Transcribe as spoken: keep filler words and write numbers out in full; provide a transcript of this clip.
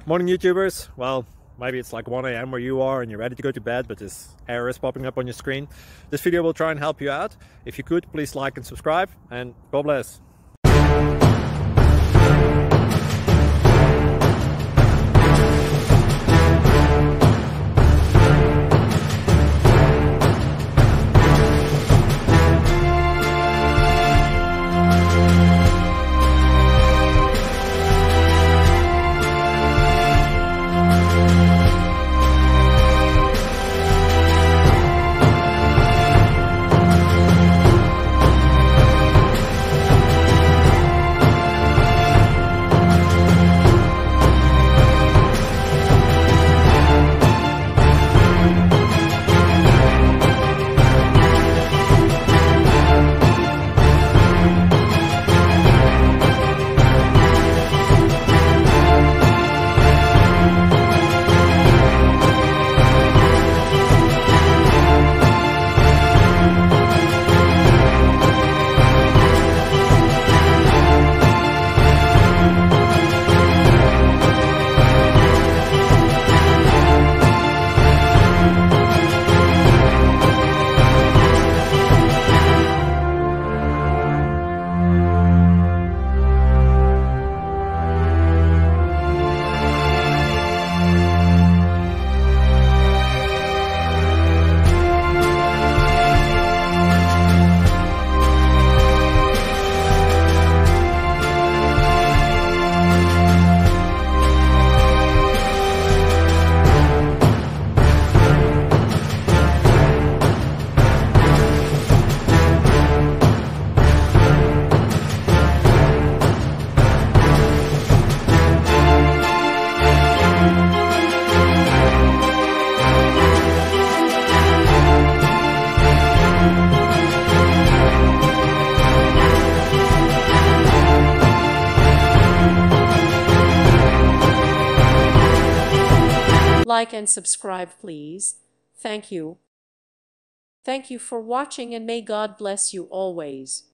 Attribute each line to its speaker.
Speaker 1: Morning YouTubers. Well, maybe it's like one A M where you are and you're ready to go to bed, but this error is popping up on your screen. This video will try and help you out. If you could, please like and subscribe, and God bless.
Speaker 2: Like and subscribe, please. Thank you. Thank you for watching, and may God bless you always.